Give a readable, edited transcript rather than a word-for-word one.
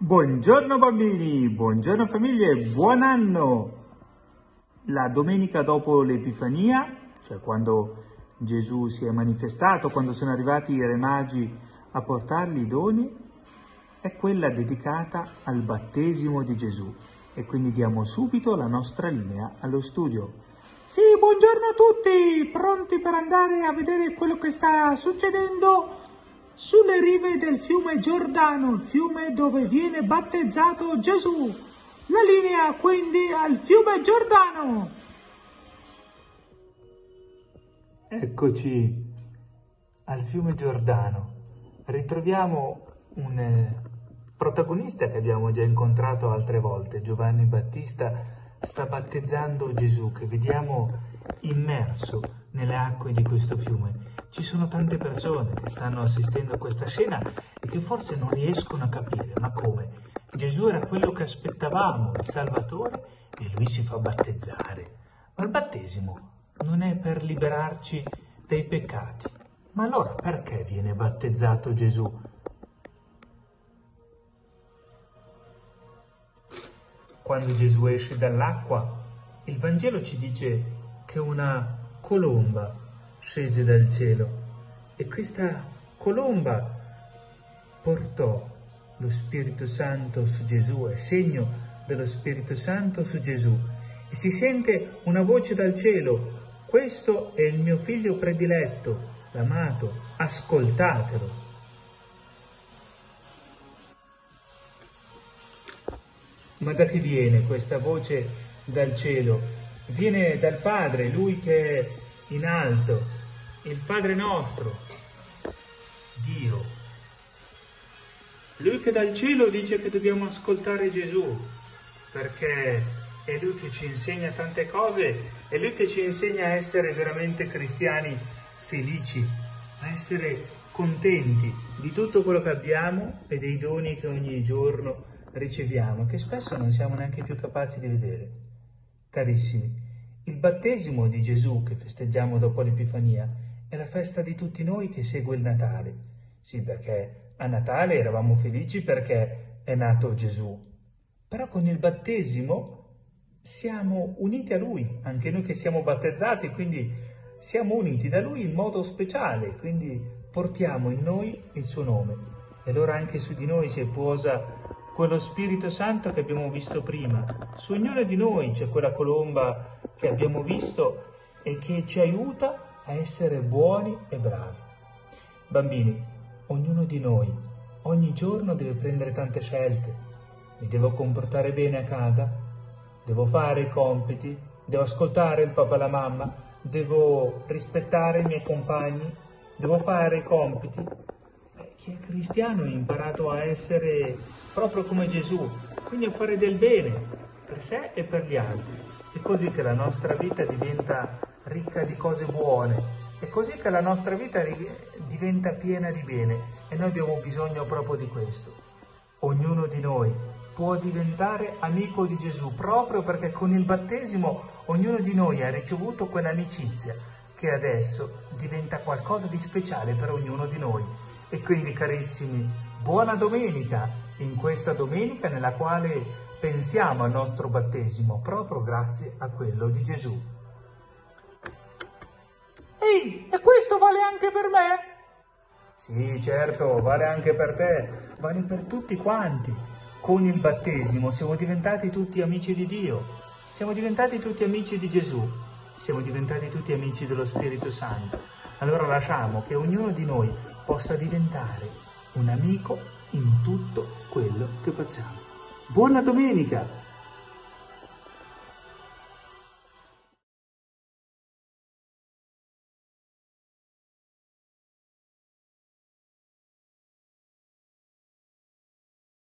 Buongiorno bambini, buongiorno famiglie, buon anno! La domenica dopo l'Epifania, cioè quando Gesù si è manifestato, quando sono arrivati i re magi a portargli i doni, è quella dedicata al battesimo di Gesù. E quindi diamo subito la nostra linea allo studio. Sì, buongiorno a tutti, pronti per andare a vedere quello che sta succedendo sulle rive del fiume Giordano, il fiume dove viene battezzato Gesù. La linea quindi al fiume Giordano. Eccoci al fiume Giordano. Ritroviamo un protagonista che abbiamo già incontrato altre volte. Giovanni Battista sta battezzando Gesù, che vediamo immerso nelle acque di questo fiume. Ci sono tante persone che stanno assistendo a questa scena e che forse non riescono a capire, ma come? Gesù era quello che aspettavamo, il Salvatore, e lui si fa battezzare. Ma il battesimo non è per liberarci dai peccati. Ma allora perché viene battezzato Gesù? Quando Gesù esce dall'acqua, il Vangelo ci dice che una colomba scese dal cielo e questa colomba portò lo Spirito Santo su Gesù, è segno dello Spirito Santo su Gesù, e si sente una voce dal cielo: questo è il mio figlio prediletto, l'amato, ascoltatelo. Ma da chi viene questa voce dal cielo? Viene dal Padre, lui che è in alto, il Padre nostro, Dio. Lui che dal cielo dice che dobbiamo ascoltare Gesù, perché è lui che ci insegna tante cose, è lui che ci insegna a essere veramente cristiani felici, a essere contenti di tutto quello che abbiamo e dei doni che ogni giorno riceviamo, che spesso non siamo neanche più capaci di vedere. Carissimi, il battesimo di Gesù che festeggiamo dopo l'Epifania è la festa di tutti noi che segue il Natale. Sì, perché a Natale eravamo felici perché è nato Gesù. Però con il battesimo siamo uniti a Lui, anche noi che siamo battezzati, quindi siamo uniti da Lui in modo speciale, quindi portiamo in noi il suo nome. E allora anche su di noi si posa quello Spirito Santo che abbiamo visto prima. Su ognuno di noi c'è quella colomba che abbiamo visto e che ci aiuta a essere buoni e bravi. Bambini, ognuno di noi ogni giorno deve prendere tante scelte. Mi devo comportare bene a casa? Devo fare i compiti? Devo ascoltare il papà e la mamma? Devo rispettare i miei compagni? Devo fare i compiti? Chi è cristiano ha imparato a essere proprio come Gesù, quindi a fare del bene per sé e per gli altri. È così che la nostra vita diventa ricca di cose buone, è così che la nostra vita diventa piena di bene, e noi abbiamo bisogno proprio di questo. Ognuno di noi può diventare amico di Gesù, proprio perché con il battesimo ognuno di noi ha ricevuto quell'amicizia che adesso diventa qualcosa di speciale per ognuno di noi. E quindi, carissimi, buona domenica, in questa domenica nella quale pensiamo al nostro battesimo, proprio grazie a quello di Gesù. Ehi, e questo vale anche per me? Sì, certo, vale anche per te, vale per tutti quanti. Con il battesimo siamo diventati tutti amici di Dio, siamo diventati tutti amici di Gesù, siamo diventati tutti amici dello Spirito Santo. Allora lasciamo che ognuno di noi possa diventare un amico in tutto quello che facciamo. Buona domenica!